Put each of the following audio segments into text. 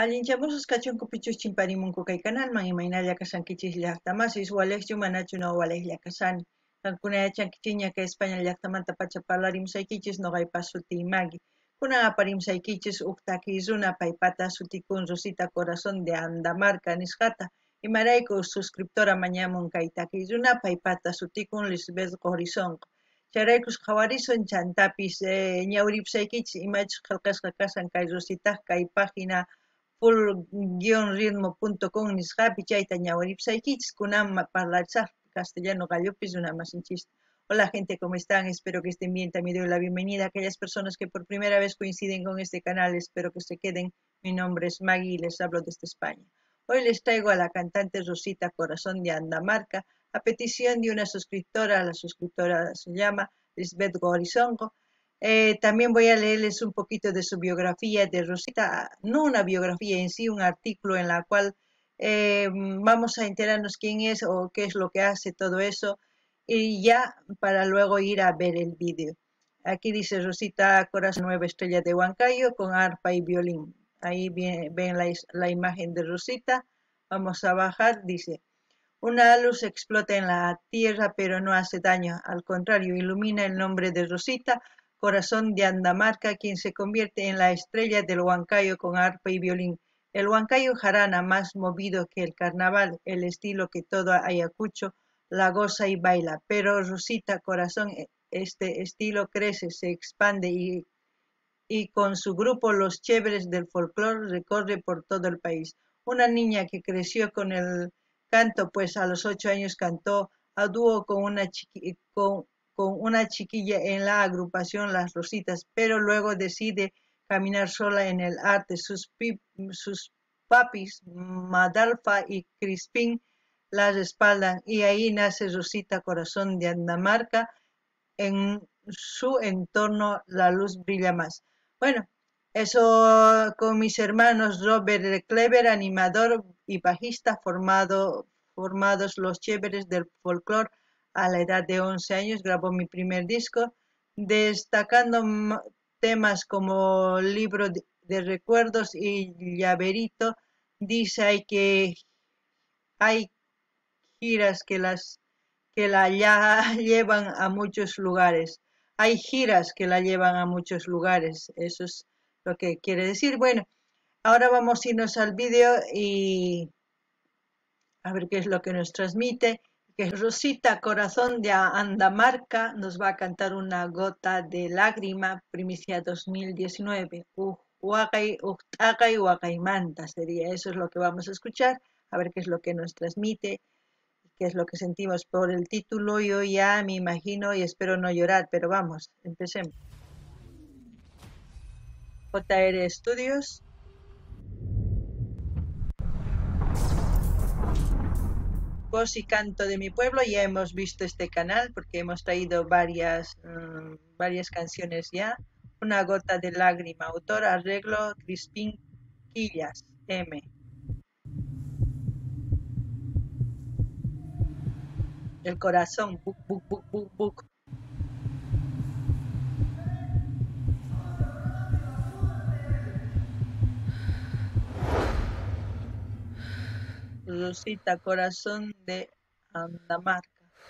Allinchamusus kachunku pichus chimparimunku kay kanalman imaynalla kashankichis llaqtamasis waleqchu manachu no waleqlla kasani. Kankuna yachankichiña kay España llaqtamanta pacha parlarimsaykichis noqaypas sutiymaki. Kunan aparimsaykichis uk takiy runa paypata sutikun Rosita Corazón de Andamarca nisqata. Imarayku suscriptora mañamun kay takiy runa paypata sutikun Lisbeth Horizonqa. Chayraykus qhawarisun chantapis ñawripsaykichis imachus qillqasqa kasan kay Rositaq kay página full-ritmo.com nisqapi chayta ñawaripsaykichis kunan parlarsaq castellano gallopis una masinchis. Hola gente, ¿cómo están? Espero que estén bien. También doy la bienvenida a aquellas personas que por primera vez coinciden con este canal. Espero que se queden. Mi nombre es Maggie y les hablo desde España. Hoy les traigo a la cantante Rosita Corazón de Andamarca a petición de una suscriptora. La suscriptora se llama Lisbeth Gorizongo. También voy a leerles un poquito de su biografía de Rosita, no una biografía en sí, un artículo en la cual vamos a enterarnos quién es o qué es lo que hace todo eso y ya para luego ir a ver el vídeo. Aquí dice Rosita Corazón, 9 estrellas de Huancayo con arpa y violín. Ahí ven la imagen de Rosita. Vamos a bajar, dice: una luz explota en la tierra pero no hace daño, al contrario, ilumina el nombre de Rosita Corazón de Andamarca, quien se convierte en la estrella del Huancayo con arpa y violín. El Huancayo jarana, más movido que el carnaval, el estilo que todo Ayacucho la goza y baila. Pero Rosita Corazón, este estilo crece, se expande y con su grupo Los Chéveres del Folclor recorre por todo el país. Una niña que creció con el canto, pues a los 8 años cantó a dúo con una chiquilla en la agrupación Las Rositas, pero luego decide caminar sola en el arte. Sus papis, Madalfa y Crispín, las respaldan y ahí nace Rosita Corazón de Andamarca. En su entorno la luz brilla más. Bueno, eso con mis hermanos Robert Clever, animador y bajista, formados Los Chéveres del Folclor. A la edad de 11 años grabó mi primer disco, destacando temas como Libro de Recuerdos y Llaverito. Dice que hay giras que la llevan a muchos lugares. Hay giras que la llevan a muchos lugares. Eso es lo que quiere decir. Bueno, ahora vamos a irnos al vídeo y a ver qué es lo que nos transmite. Que Rosita Corazón de Andamarca nos va a cantar Una gota de lágrima, primicia 2019. Huacay Huacaymanta sería, eso es lo que vamos a escuchar, a ver qué es lo que nos transmite, qué es lo que sentimos por el título. Yo ya me imagino y espero no llorar, pero vamos, empecemos. JR Studios. Voz y canto de mi pueblo. Ya hemos visto este canal porque hemos traído varias canciones ya. Una gota de lágrima, autor, arreglo, Crispín Quillas, M. El corazón, buc, buc, buc, buc, buc. Rosita Corazón de Andamarca.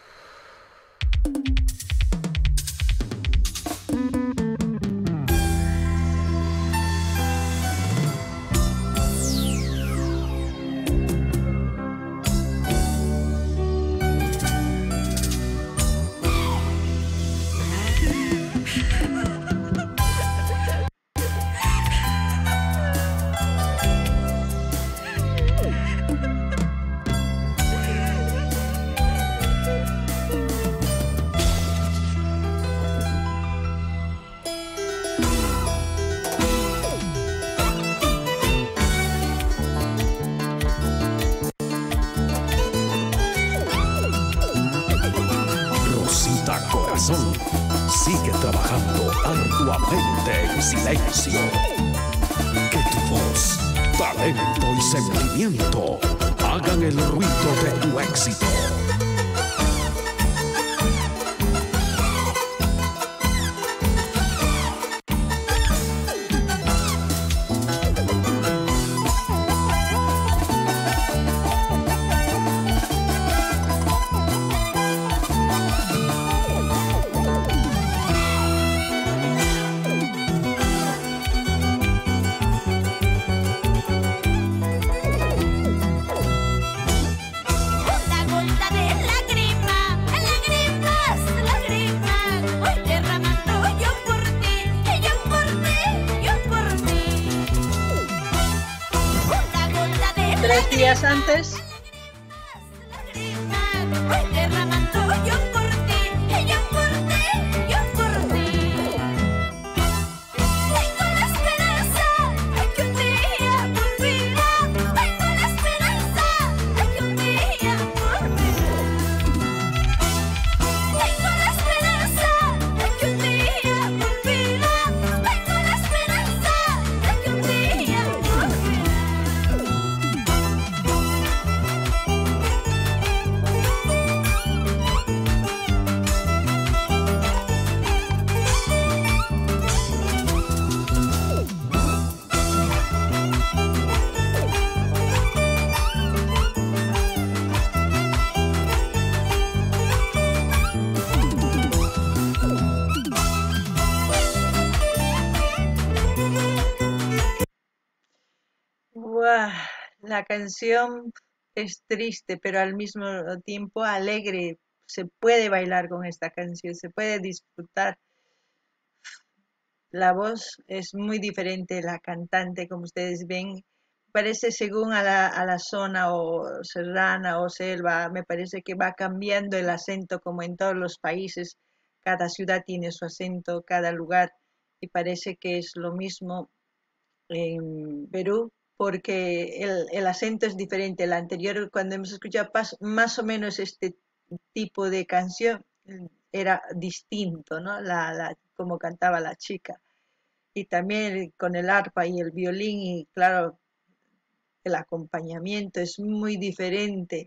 Sigue trabajando arduamente en silencio. Que tu voz, talento y sentimiento hagan el ruido de tu éxito. 3 días antes. Buah, la canción es triste, pero al mismo tiempo alegre. Se puede bailar con esta canción, se puede disfrutar. La voz es muy diferente, la cantante, como ustedes ven. Parece según a la zona o serrana o selva, me parece que va cambiando el acento como en todos los países. Cada ciudad tiene su acento, cada lugar, y parece que es lo mismo en Perú, porque el acento es diferente. El anterior, cuando hemos escuchado más o menos este tipo de canción, era distinto, ¿no? Como cantaba la chica. Y también con el arpa y el violín, y claro, el acompañamiento es muy diferente.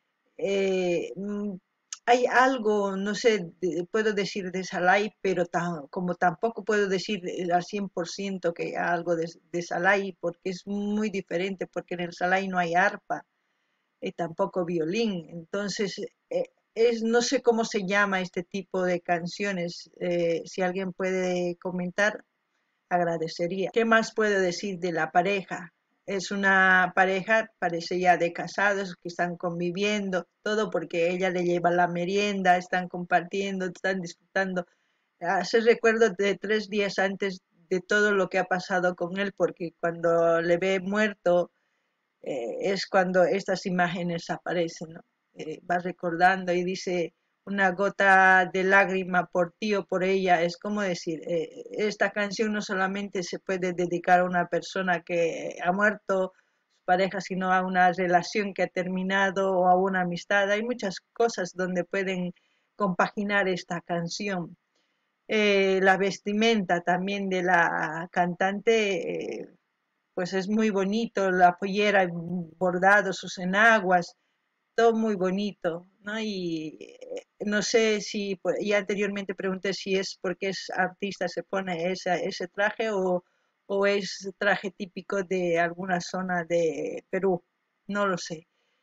Eh, mm, Hay algo, no sé, puedo decir de Salai, pero como tampoco puedo decir al 100% que algo de Salai, porque es muy diferente, porque en el Salai no hay arpa, tampoco violín. Entonces, no sé cómo se llama este tipo de canciones. Si alguien puede comentar, agradecería. ¿Qué más puedo decir de la pareja? Es una pareja, parece ya de casados, que están conviviendo, todo porque ella le lleva la merienda, están compartiendo, están disfrutando. Hace recuerdo de 3 días antes de todo lo que ha pasado con él, porque cuando le ve muerto, es cuando estas imágenes aparecen, ¿no? Va recordando y dice una gota de lágrima por ti o por ella. Es como decir, esta canción no solamente se puede dedicar a una persona que ha muerto, su pareja, sino a una relación que ha terminado o a una amistad. Hay muchas cosas donde pueden compaginar esta canción. La vestimenta también de la cantante, pues es muy bonito, la pollera, bordado, sus enaguas, todo muy bonito, ¿no? Y no sé si, ya anteriormente pregunté si es porque es artista se pone ese traje, o es traje típico de alguna zona de Perú, no lo sé.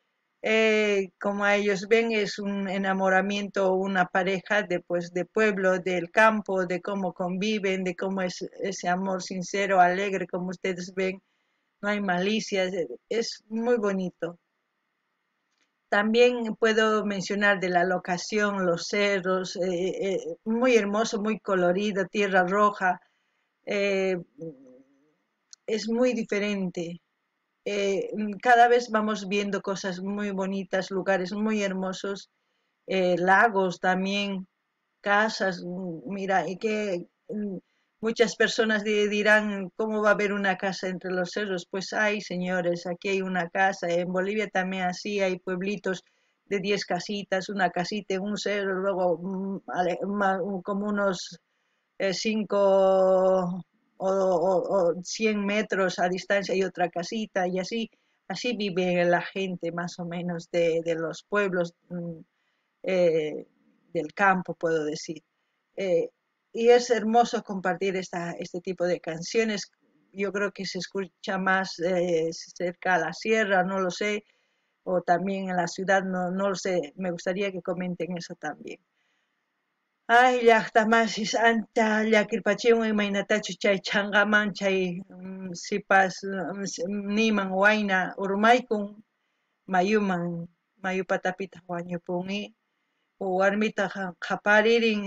Como ellos ven, es un enamoramiento, una pareja de, pues, de pueblo, del campo, de cómo conviven, de cómo es ese amor sincero, alegre, como ustedes ven, no hay malicia, es muy bonito. También puedo mencionar de la locación, los cerros, muy hermoso, muy colorido, tierra roja, eh, es muy diferente. Cada vez vamos viendo cosas muy bonitas, lugares muy hermosos, lagos también, casas, mira, y que muchas personas dirán, ¿cómo va a haber una casa entre los cerros? Pues hay, señores, aquí hay una casa, en Bolivia también así, hay pueblitos de 10 casitas, una casita en un cerro, luego como unos 5 o 100 metros a distancia hay otra casita, y así vive la gente más o menos de los pueblos, eh, del campo, puedo decir. Eh, y es hermoso compartir este tipo de canciones. Yo creo que se escucha más cerca a la sierra, no lo sé, o también en la ciudad, no lo sé. Me gustaría que comenten eso también. Ay, llaqtamasis ancha llakirpachiwan imaynatachu chay chanqaman chay sipas niman wayna urmaykun mayuman, mayu patapita wañupunmi, warmita qhaparirin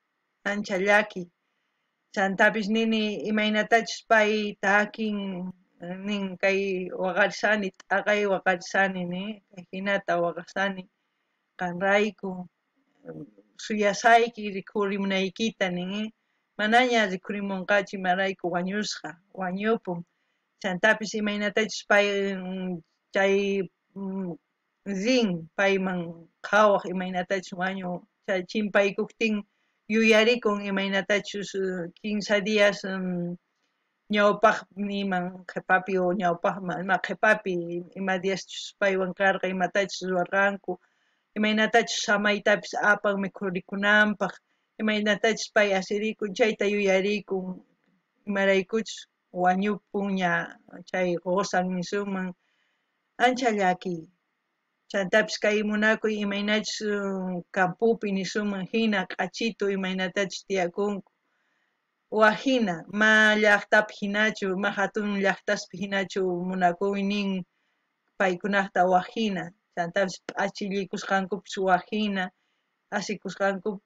ancha llaki. Chantapis nini imaynatachus pay takin nin kay waqarsani t'aqay waqarsani ni kay hinata waqarsani qanrayku suyasayki rikhurimunaykita nin manaña rikhurimunqachu imarayku wañusqa wañupun chantapis imaynatachus pay chay rin payman qhawaq imaynatachus wañu chay chimpaykuptin yuyarikun imaynatachus 15 días ñawpaq niman qhipapi o ñawpaqman ima qhipapi ima díaschus paywan karqa imatachus ruwarqanku imaynatachus samaytapis apan mikhurikunanpaq imaynatachus pay asirikun chayta yuyarikun imaraykuchus wañupun ña chay qusan nishuman ancha llaki chantapis kay munakuy imaynachus campupi nishuman hina q'achitu imaynatachus tiyakunku wajina ma llaqtapi hinachu ma hatun llaqtaspi hinachu munakuynin paykunaqta wajina chantapis p'achillikusqankupis wajina asikusqankupi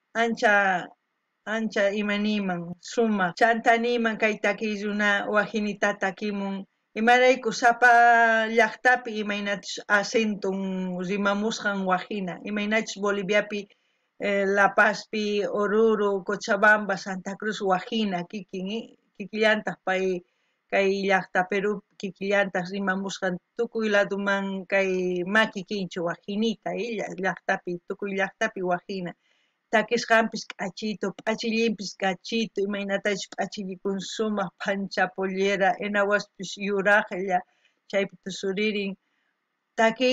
ancha imaniman sumaq chantaniman kay takiy runa wajinita takimun imarayku sapa llaqtapi imaynachus acentun rimamusqan wajina imaynachus Boliviapi La Pazpi Oruro Cochabamba Santa Cruz wajina kikillantaq pay kay llaqta Perú kikillantaq rimamusqan tukuy laduman kay maki kinchu wajinita llaqtapi tukuy llaqtapi wajina takisqanpis k'achitu p'achillinpis k'achitu imaynatachus p'achillikun sumaq panchapollera enawaspis yuraqlla chaypi tusuririn takiy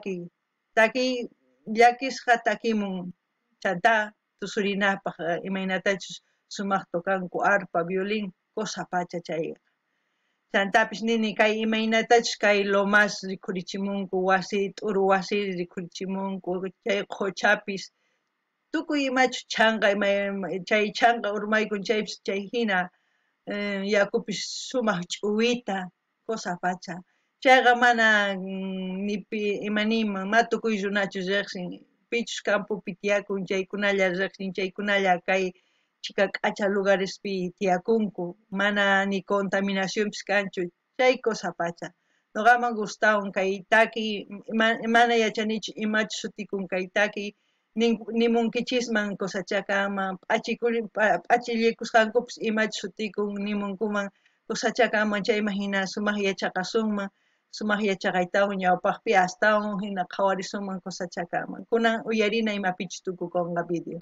llakisqa takimun chanta tusurinapaq imaynatachus sumaq tukanku arpa violin cosa pacha chayqa chantapis nini kay imaynatachus kay Lomas rikhurichimunku wasi t'uru wasiri rikhurichimunku chay quchapis tukuy imachu chanqa chay chanqa urmaykun chaypis chay hina yakupis sumaq ch'uwita cosa pacha chayqa mana nipi imaniman ma tukuy runachu riqsin pichus campupi tiyakun chaykunalla riqsin chaykunalla kay chika k'acha lugarespi tiyakunku mana ni contaminacionpis kanchu chay cosa pacha nuqaman gustawan kay takiy mana yachanichu imachu sutikun kay takiy nimunkichisman cosachakama p'achillikusqankupis imachu sutikun nimunkuman cosachakama chayman hina sumaq yachaqasunman sumaq yachaqaytawan ñawpaqpi astawan hina qhawarisunman cosachakama kunan uyarina imapichus tukukunqa video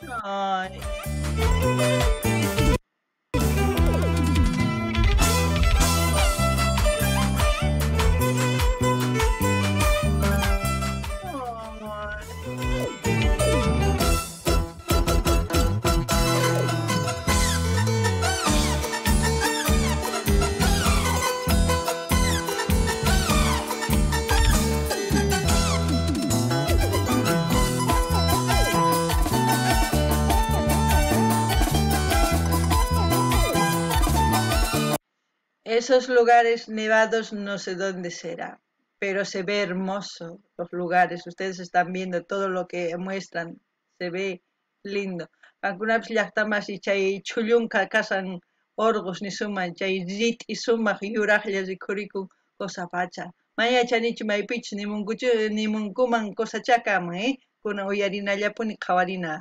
Esos lugares nevados no sé dónde será, pero se ve hermoso los lugares. Ustedes están viendo todo lo que muestran, se ve lindo. Algunas llaqtamas y chay chullunka kasan orgos ni suman, chay rit y sumaq yuraqlla rikhurikun cosa pacha. Maya chanichu maypichu ni munkuman cosa chakaman, kuna uyarinallapuni qhawarina.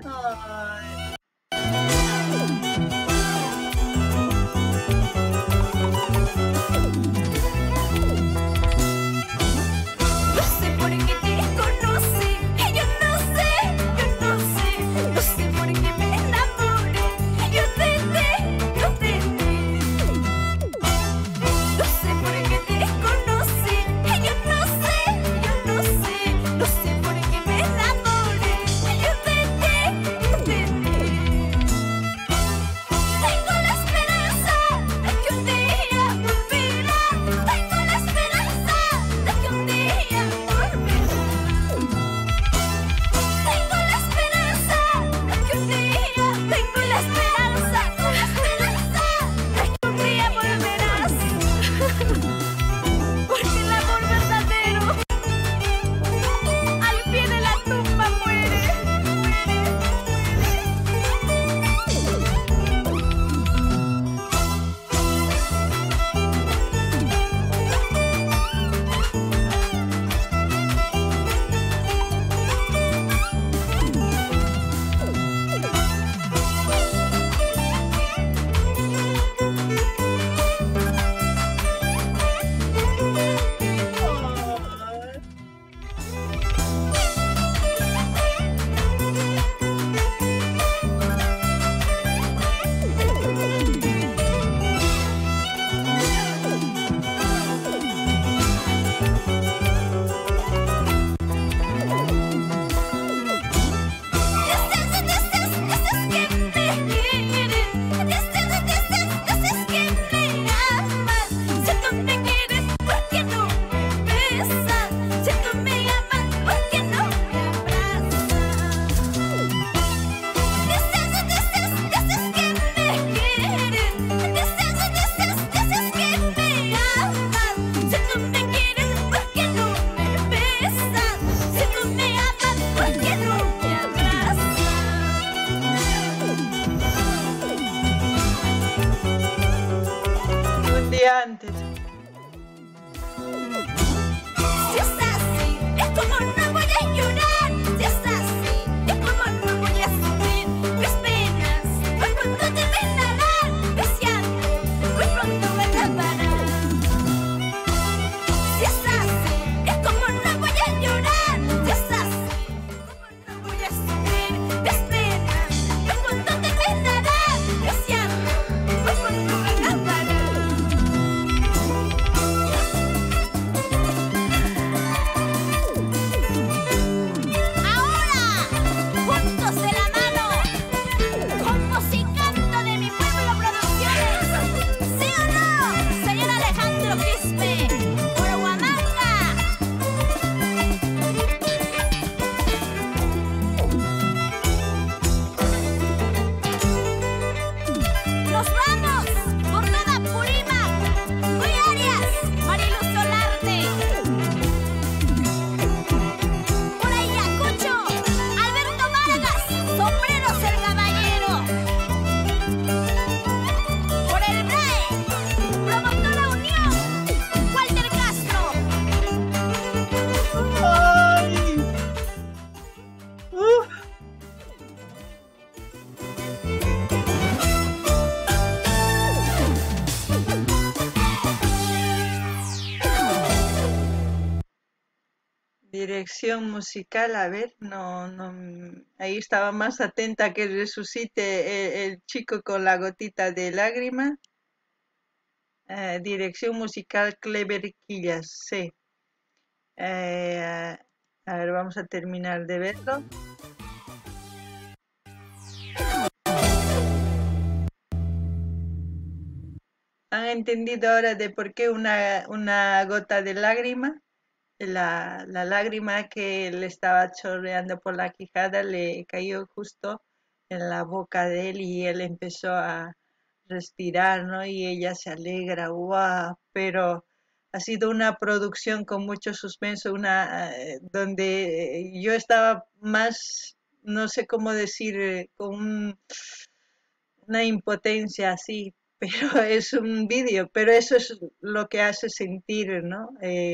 Dirección musical, a ver, ahí estaba más atenta que resucite el chico con la gotita de lágrima. Dirección musical Clever Quillas, sí. A ver, vamos a terminar de verlo. ¿Han entendido ahora de por qué una gota de lágrima? La lágrima que le estaba chorreando por la quijada le cayó justo en la boca de él y él empezó a respirar, ¿no? Y ella se alegra, ¡guau! Pero ha sido una producción con mucho suspenso, donde yo estaba más, no sé cómo decir, una impotencia así, pero es un vídeo, pero eso es lo que hace sentir, ¿no?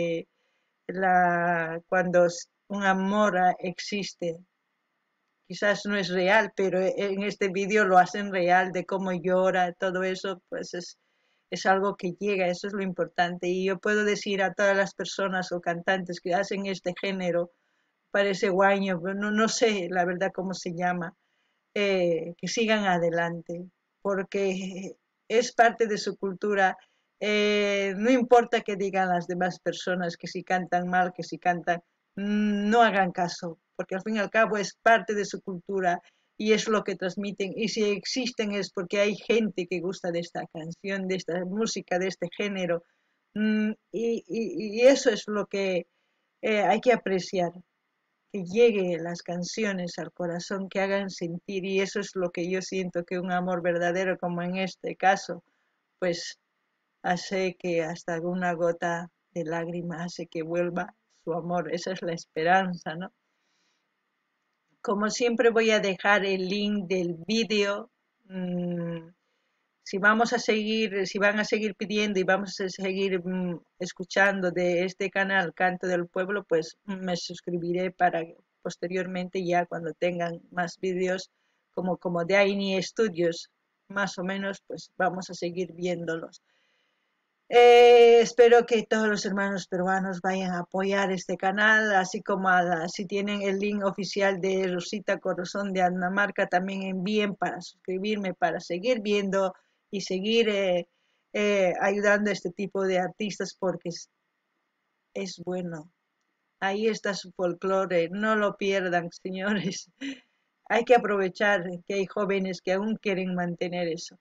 Cuando un amor existe. Quizás no es real, pero en este vídeo lo hacen real, de cómo llora, todo eso, pues es algo que llega, eso es lo importante. Y yo puedo decir a todas las personas o cantantes que hacen este género, parece guaño, pero no sé la verdad cómo se llama, que sigan adelante, porque es parte de su cultura. No importa que digan las demás personas que si cantan mal, que si cantan, no hagan caso, porque al fin y al cabo es parte de su cultura y es lo que transmiten. Y si existen es porque hay gente que gusta de esta canción, de esta música, de este género. Y eso es lo que hay que apreciar, que llegue las canciones al corazón, que hagan sentir, y eso es lo que yo siento que un amor verdadero, como en este caso, pues hace que hasta una gota de lágrima hace que vuelva su amor. Esa es la esperanza, ¿no? Como siempre voy a dejar el link del vídeo. Si van a seguir pidiendo y vamos a seguir escuchando de este canal Canto del Pueblo, pues me suscribiré para posteriormente, ya cuando tengan más vídeos como de Aini Studios, más o menos, pues vamos a seguir viéndolos. Espero que todos los hermanos peruanos vayan a apoyar este canal, así como si tienen el link oficial de Rosita Corazón de Dinamarca, también envíen para suscribirme, para seguir viendo y seguir ayudando a este tipo de artistas, porque es bueno. Ahí está su folclore, no lo pierdan, señores. Hay que aprovechar que hay jóvenes que aún quieren mantener eso.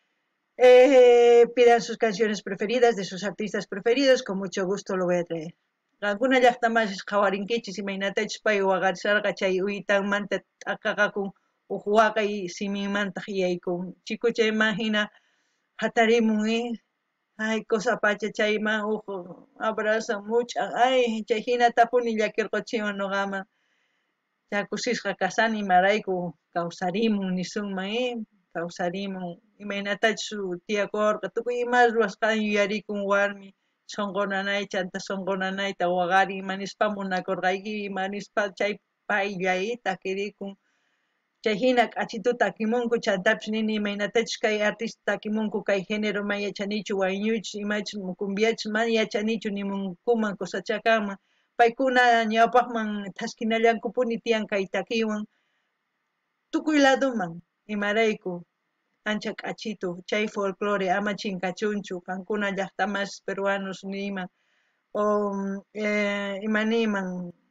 Pidan sus canciones preferidas de sus artistas preferidos, con mucho gusto lo voy a traer. Alguna llaqta más qawarinkichis imaynatachis pay waqarisarqa chay uytanmanta t'aqaqakun uq waqay simimanta hiyaykun. Chikuchayman hina hatarimun, ay cosa pacha chayman uq abraza mucha, ay chay hina tapuni llakirquchiwan nuqaman. Kusisqa kasani imarayku kawsarimun nisunman, kawsarimun imaynatachus tiyakurqa tukuy ima ruwasqan yuyarikun warmi sonqonanay chanta sonqonanayta waqarin imanispa munakurqayki, imanispa chay pay llayita quirikun, chay hina k'achituta takimunku, chantapis nini imaynatachus kay artista takimunku, kay género man yachanichu wañuychis imachus cumbiachus mana yachanichu nimunkuman kusachakaman, paykuna ñawpaqman thaskinallankupuni tiyan kay takiwan tukuy ladoman, imarayku ancha k'achitu chay folclore ama chinkachunchu kankuna llaqtamas peruanos niman o imaniman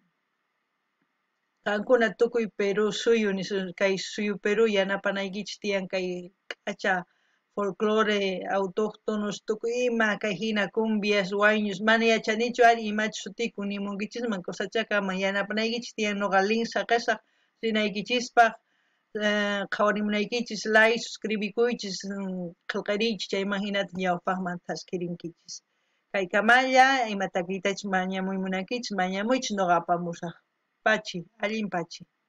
kankuna tukuy Perú suyu nisun, kay suyu Perú yanapanaykichis tiyan kay k'acha folclore autóctonos tukuy ima kay hina cumbias wañus mana yachanichu ari imachus sutikun nimunkichisman kusachakaman yanapanaykichis tiyan nuqa link saqasaq rinaykichispak, qhawarimunaykichis like suscribikuychis, qillqariychis chayman hinata ñawpaqman thasquirinkichis. Kaykamalla ima takiktachus mañamuy munankichis mañamuychis nuqa apamushaq. Pachi, allin pachi.